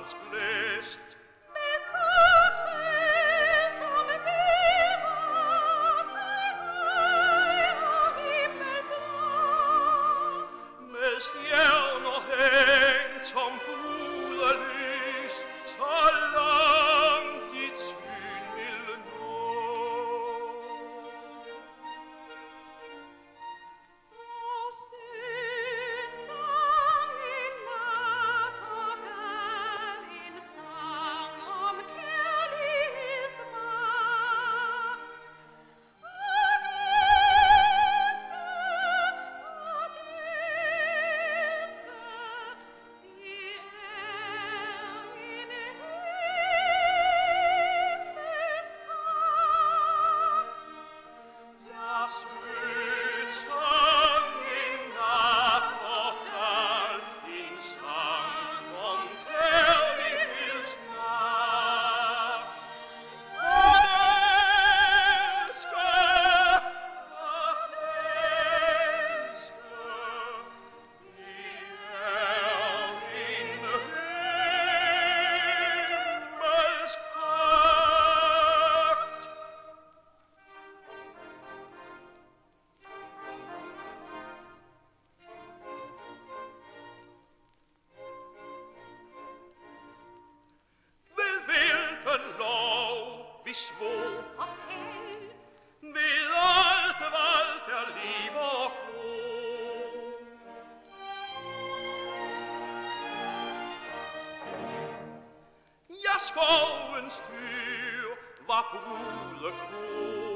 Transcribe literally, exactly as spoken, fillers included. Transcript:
dans blæst. Med kokke, som væver sig høj og himmelblå. Med stjerner hængt som budelys, så langt dit syn vil nå. Og sødt sang en nattergal, en sang om kærlighedsmagt. Og elske, og elske, det er en himmelsk pagt. Ja, sødt sang en nattergal, en sang om kærlighedsmagt. Og elske, og elske, det er en himmelsk pagt. Ved hvilken lov vi svor, Fortæl, ved alt valg der liv og grå. Ja, skovens dyr var brudekår.